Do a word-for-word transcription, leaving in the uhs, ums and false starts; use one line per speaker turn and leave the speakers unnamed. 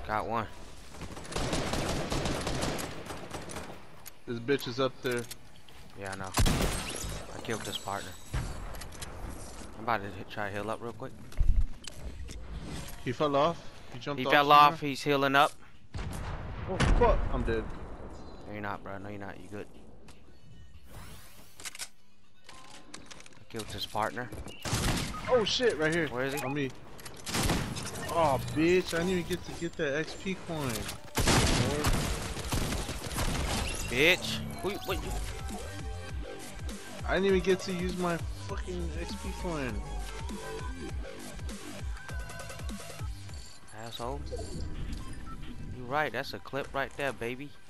Got one.
This bitch is up there.
Yeah, I know. I killed this partner. I'm about to hit, try to heal up real quick.
He fell off. He jumped
He
off.
fell
somewhere.
off. He's healing up.
Oh fuck! I'm dead.
No, you're not, bro. No, you're not. You good. I killed his partner.
Oh shit! Right here.
Where is he?
On me. Oh bitch! I didn't even get to get that X P coin.
Bitch. Who, what, you...
I didn't even get to use my fucking X P coin.
Asshole. You right. That's a clip right there, baby.